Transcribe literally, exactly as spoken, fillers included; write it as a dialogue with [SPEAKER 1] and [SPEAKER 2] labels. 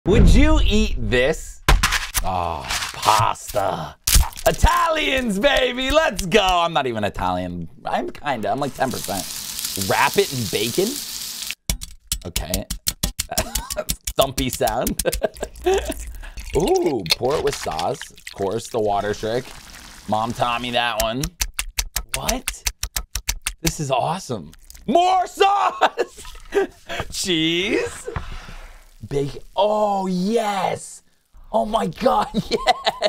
[SPEAKER 1] Would you eat this? Oh, pasta. Italians, baby, let's go. I'm not even Italian. I'm kinda, I'm like ten percent. Wrap it in bacon. Okay. Thumpy sound. Ooh, pour it with sauce. Of course, the water trick. Mom taught me that one. What? This is awesome. More sauce! Cheese. Big, oh yes. Oh my God, yes.